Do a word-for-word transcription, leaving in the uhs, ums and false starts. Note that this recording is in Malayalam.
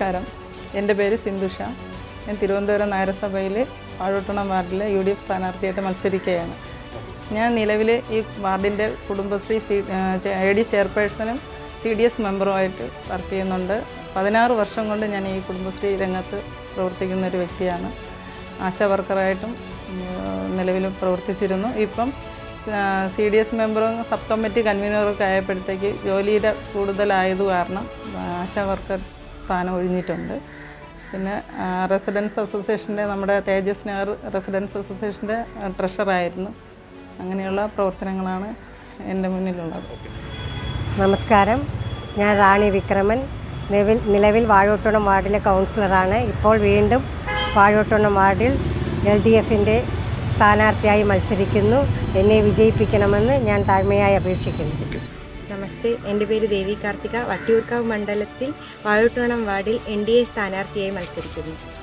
നമസ്കാരം. എൻ്റെ പേര് സിന്ധുഷ. ഞാൻ തിരുവനന്തപുരം നഗരസഭയിലെ വാഴോട്ടുകോണം വാർഡിലെ യു ഡി എഫ് സ്ഥാനാർത്ഥിയായിട്ട് മത്സരിക്കുകയാണ്. ഞാൻ നിലവിൽ ഈ വാർഡിൻ്റെ കുടുംബശ്രീ സി എ ഡി ചെയർപേഴ്സണും സി ഡി എസ് മെമ്പറുമായിട്ട് വർക്ക് ചെയ്യുന്നുണ്ട്. പതിനാറ് വർഷം കൊണ്ട് ഞാൻ ഈ കുടുംബശ്രീ രംഗത്ത് പ്രവർത്തിക്കുന്ന ഒരു വ്യക്തിയാണ്. ആശാ വർക്കറായിട്ടും നിലവിൽ പ്രവർത്തിച്ചിരുന്നു. ഇപ്പം സി ഡി എസ് മെമ്പറും സബ് കമ്മിറ്റി കൺവീനറൊക്കെ ആയപ്പോഴത്തേക്ക് ജോലിയുടെ കൂടുതലായത് കാരണം ആശാ വർക്കർ സ്ഥാനം ഒഴിഞ്ഞിട്ടുണ്ട്. പിന്നെ റെസിഡൻസ് അസോസിയേഷൻ്റെ നമ്മുടെ തേജസ് നഗർ റെസിഡൻസ് അസോസിയേഷൻ്റെ ട്രഷറായിരുന്നു. അങ്ങനെയുള്ള പ്രവർത്തനങ്ങളാണ് എൻ്റെ മുന്നിലുള്ളത്. നമസ്കാരം, ഞാൻ റാണി വിക്രമൻ. നിലവിൽ നിലവിൽ വാഴോട്ടുകോണം വാർഡിലെ കൗൺസിലറാണ്. ഇപ്പോൾ വീണ്ടും വാഴോട്ടുകോണം വാർഡിൽ എൽ ഡി എഫിൻ്റെ സ്ഥാനാർത്ഥിയായി മത്സരിക്കുന്നു. എന്നെ വിജയിപ്പിക്കണമെന്ന് ഞാൻ താഴ്മയായി അപേക്ഷിക്കുന്നു. നമസ്തേ, എൻ്റെ പേര് ദേവി കാർത്തിക. വട്ടിയൂർക്കാവ് മണ്ഡലത്തിൽ വാഴോട്ടുകോണം വാർഡിൽ എൻ ഡി എ സ്ഥാനാർത്ഥിയായി മത്സരിക്കുന്നു.